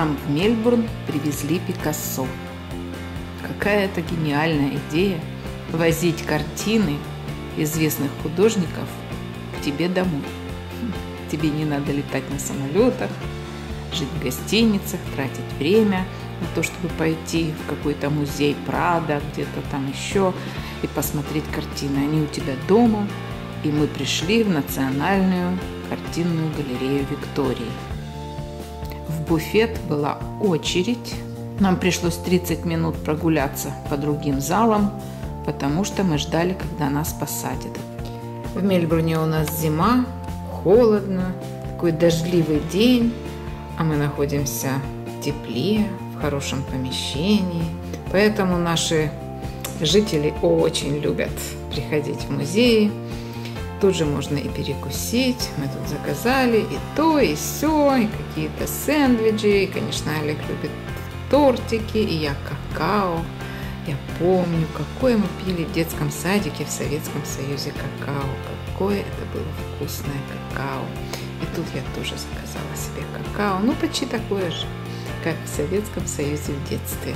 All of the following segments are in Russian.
нам в Мельбурн привезли Пикассо. Какая это гениальная идея возить картины известных художников к тебе домой. Тебе не надо летать на самолетах, жить в гостиницах, тратить время на то, чтобы пойти в какой-то музей Прадо, где-то там еще, и посмотреть картины. Они у тебя дома, и мы пришли в Национальную картинную галерею Виктории. В буфет была очередь. Нам пришлось 30 минут прогуляться по другим залам, потому что мы ждали, когда нас посадят. В Мельбурне у нас зима, холодно, такой дождливый день, а мы находимся в тепле, в хорошем помещении. Поэтому наши жители очень любят приходить в музеи. Тут же можно и перекусить. Мы тут заказали и то, и сё, и какие-то сэндвичи. И, конечно, Олег любит тортики, и я какао. Я помню, какое мы пили в детском садике в Советском Союзе какао. Какое это было вкусное какао. И тут я тоже заказала себе какао. Ну, почти такое же, как в Советском Союзе в детстве.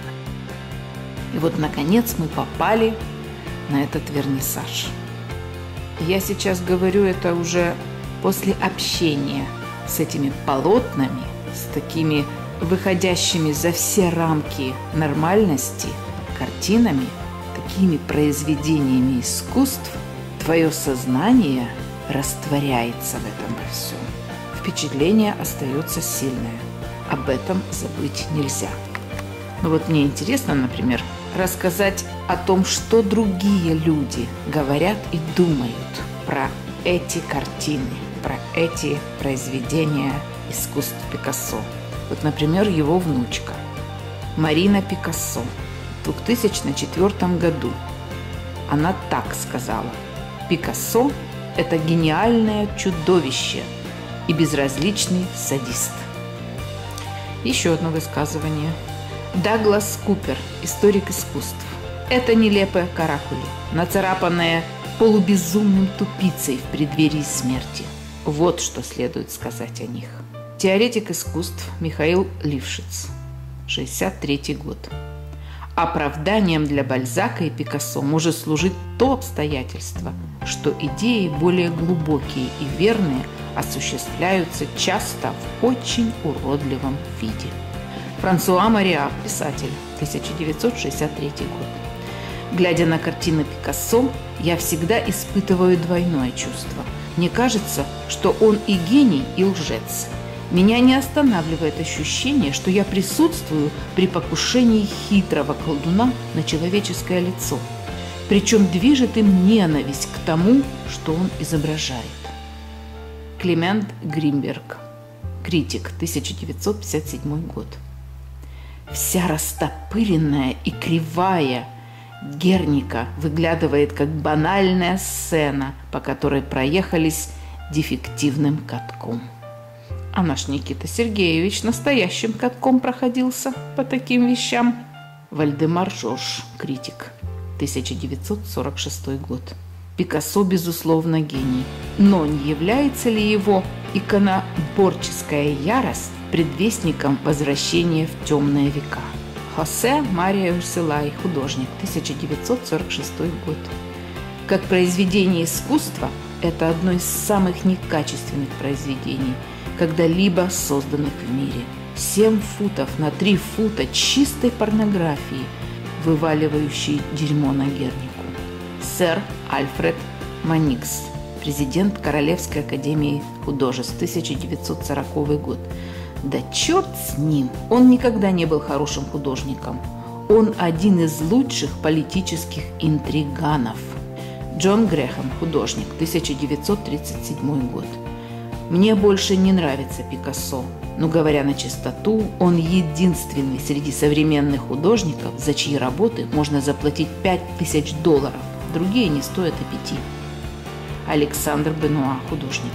И вот, наконец, мы попали на этот вернисаж. Я сейчас говорю это уже после общения с этими полотнами, с такими выходящими за все рамки нормальности картинами, такими произведениями искусств. Твое сознание растворяется в этом во всем. Впечатление остается сильное. Об этом забыть нельзя. Но вот мне интересно, например, рассказать о том, что другие люди говорят и думают про эти картины, про эти произведения искусств Пикассо. Вот, например, его внучка Марина Пикассо в 2004 году. Она так сказала: «Пикассо – это гениальное чудовище и безразличный садист». Еще одно высказывание. Даглас Купер, историк искусств. Это нелепые каракули, нацарапанные полубезумным тупицей в преддверии смерти. Вот что следует сказать о них. Теоретик искусств Михаил Лившиц, 1963 год. Оправданием для Бальзака и Пикассо может служить то обстоятельство, что идеи более глубокие и верные осуществляются часто в очень уродливом виде. Франсуа Мариа, писатель, 1963 год. Глядя на картины Пикассо, я всегда испытываю двойное чувство. Мне кажется, что он и гений, и лжец. Меня не останавливает ощущение, что я присутствую при покушении хитрого колдуна на человеческое лицо. Причем движет им ненависть к тому, что он изображает. Климент Гринберг, критик, 1957 год. Вся растопыренная и кривая Герника выглядывает как банальная сцена, по которой проехались дефективным катком. А наш Никита Сергеевич настоящим катком проходился по таким вещам. Вальдемар Жорж, критик, 1946 год. Пикассо, безусловно, гений. Но не является ли его иконоборческая ярость предвестником возвращения в темные века? Хосе Мария Урсилай, художник, 1946 год. Как произведение искусства, это одно из самых некачественных произведений, когда-либо созданных в мире. 7 футов на 3 фута чистой порнографии, вываливающей дерьмо на Гернику. Сэр Альфред Маникс, президент Королевской академии художеств, 1940 год. Да черт с ним! Он никогда не был хорошим художником. Он один из лучших политических интриганов. Джон Грэхэм, художник, 1937 год. Мне больше не нравится Пикассо, но, говоря на чистоту, он единственный среди современных художников, за чьи работы можно заплатить $5000. Другие не стоят и 5. Александр Бенуа, художник,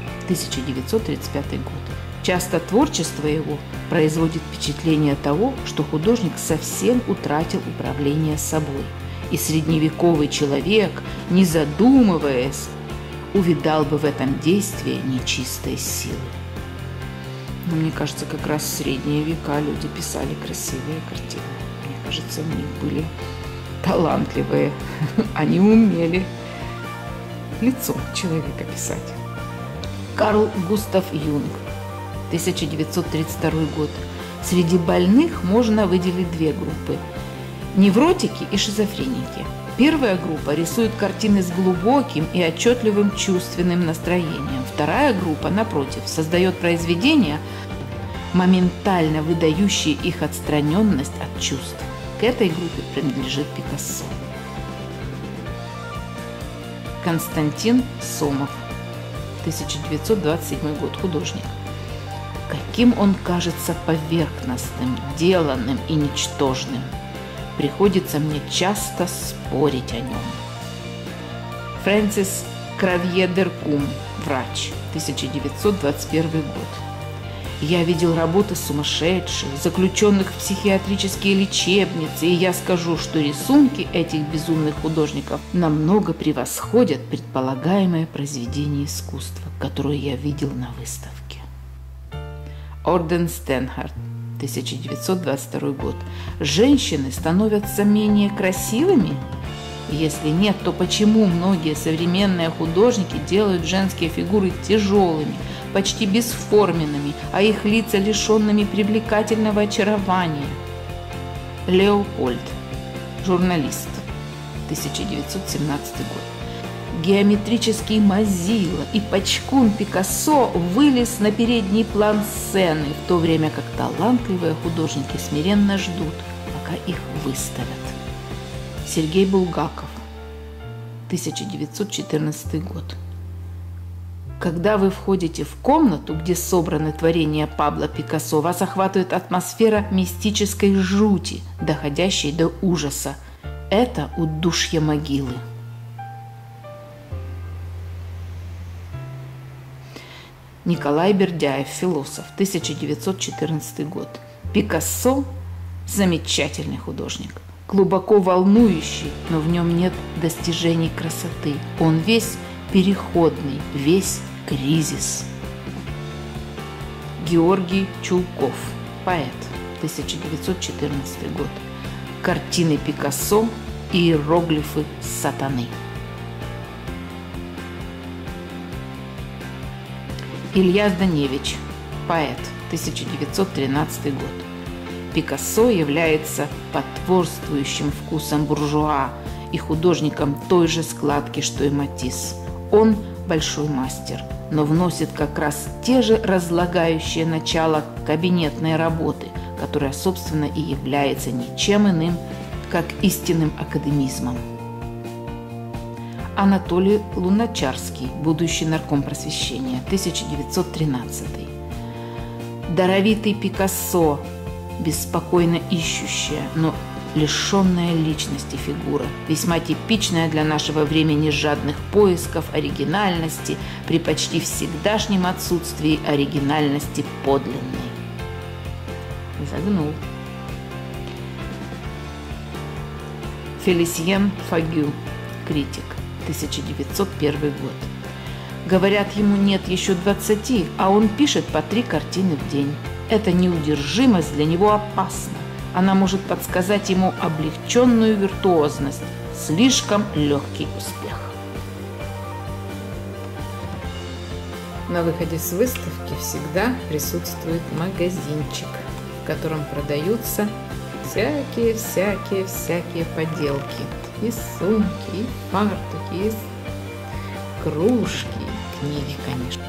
1935 год. Часто творчество его производит впечатление того, что художник совсем утратил управление собой, и средневековый человек, не задумываясь, увидал бы в этом действии нечистой силы. Но мне кажется, как раз в средние века люди писали красивые картины. Мне кажется, у них были талантливые. Они умели лицо человека писать. Карл Густав Юнг, 1932 год. Среди больных можно выделить две группы – невротики и шизофреники. Первая группа рисует картины с глубоким и отчетливым чувственным настроением. Вторая группа, напротив, создает произведения, моментально выдающие их отстраненность от чувств. К этой группе принадлежит Пикассо. Константин Сомов, 1927 год, художник. Каким он кажется поверхностным, деланным и ничтожным. Приходится мне часто спорить о нем. Фрэнсис Кравье-Деркум, врач, 1921 год. Я видел работы сумасшедших, заключенных в психиатрические лечебницы, и я скажу, что рисунки этих безумных художников намного превосходят предполагаемое произведение искусства, которое я видел на выставке. Орден Стенхарт, 1922 год. Женщины становятся менее красивыми? Если нет, то почему многие современные художники делают женские фигуры тяжелыми, почти бесформенными, а их лица лишенными привлекательного очарования? Леопольд, журналист, 1917 год. Геометрический Мазила и Пачкун Пикассо вылез на передний план сцены, в то время как талантливые художники смиренно ждут, пока их выставят. Сергей Булгаков, 1914 год. Когда вы входите в комнату, где собраны творения Пабло Пикассо, вас охватывает атмосфера мистической жути, доходящей до ужаса. Это удушье могилы. Николай Бердяев, философ, 1914 год. Пикассо – замечательный художник, глубоко волнующий, но в нем нет достижений красоты. Он весь переходный, весь кризис. Георгий Чулков, поэт, 1914 год. Картины Пикассо и иероглифы сатаны. Илья Зданевич, поэт, 1913 год. Пикассо является потворствующим вкусом буржуа и художником той же складки, что и Матисс. Он большой мастер, но вносит как раз те же разлагающие начало кабинетной работы, которая, собственно, и является ничем иным, как истинным академизмом. Анатолий Луначарский, будущий нарком просвещения, 1913. Даровитый Пикассо, беспокойно ищущая, но лишенная личности фигура, весьма типичная для нашего времени жадных поисков оригинальности при почти всегдашнем отсутствии оригинальности подлинной. Загнул. Фелисьен Фагю, критик, 1901 год. Говорят, ему нет еще 20, а он пишет по 3 картины в день. Эта неудержимость для него опасна. Она может подсказать ему облегченную виртуозность, слишком легкий успех. На выходе с выставки всегда присутствует магазинчик, в котором продаются всякие поделки. И сумки, и фартуки, и кружки, и книги, конечно.